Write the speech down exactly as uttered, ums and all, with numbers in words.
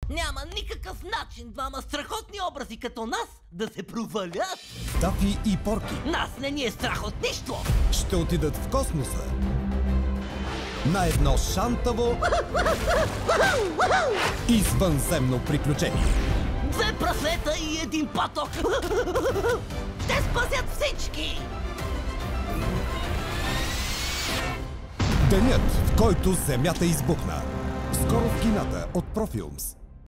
Няма никакъв начин двама страхотни образи като нас да се провалят. Дафи и Порки. Нас не ни е страх от нищо. Ще отидат в космоса на едно шантаво извънземно приключение. Две прасета и един паток. Ще спасят всички. Денят, в който Земята избухна. Скоро в кината от Профилмс.